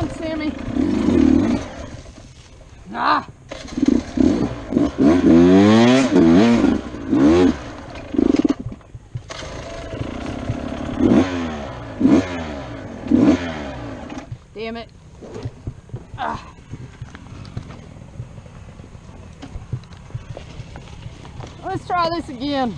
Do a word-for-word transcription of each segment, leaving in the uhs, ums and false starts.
on, Sammy. Ah! Damn it. Ah. Let's try this again.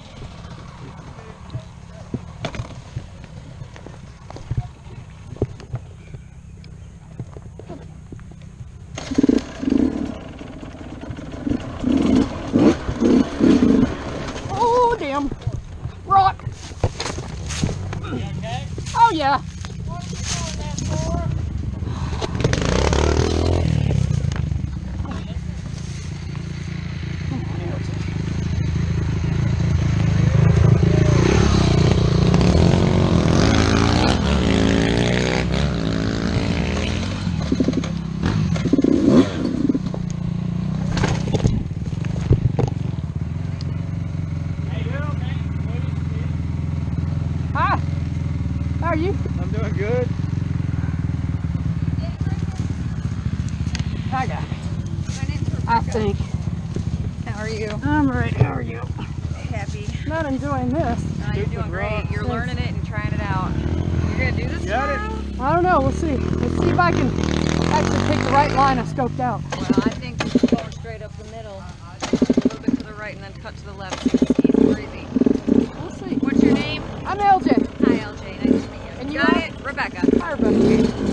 Oh, damn. Rock. You okay? Oh, yeah. What are you doing that for? Hi. How are you? I'm doing good. I got it. My name's Rebecca. I think. How are you? I'm right. How are you? Happy. Not enjoying this. No, you're doing great. You're learning it and trying it out. You're gonna do this Got it. tomorrow? I don't know. We'll see. Let's see if I can actually pick the right line I scoped out. Well, I think just going straight up the middle, a little bit to the right, and then cut to the left. It's easy breezy. We'll see. What's your name? I'm L J. Hi, L J. Nice to meet you. And you Got are? it? Rebecca. Hi, Rebecca.